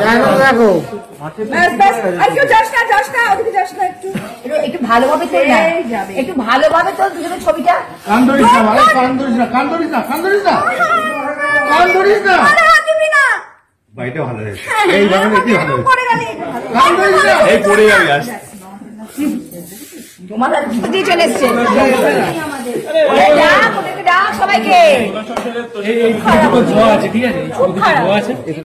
দেখো একটু ভালোভাবে তোল না, একটু ভালোভাবে তোল দুজনের ছবিটা। কান ধরিস না ভাই, কান ধরিস না, কান ধরিস না, কান ধরিস না, কান ধরিস না। বাড়িটা ভালো হয়েছে, এইভাবে নাকি ভালো হয়েছে। কান ধরিস না, এই পড়ে যাবে আজ। তোমার দিয়ে চলে এসছে। ডাক সবাইকে। ঠিক আছে, খুব খারাপ।